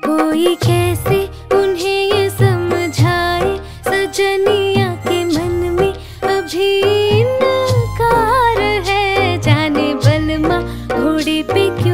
कोई कैसे उन्हें ये समझाए, सजनिया के मन में अभी इनकार है। जाने बलमा घोड़े पे क्यों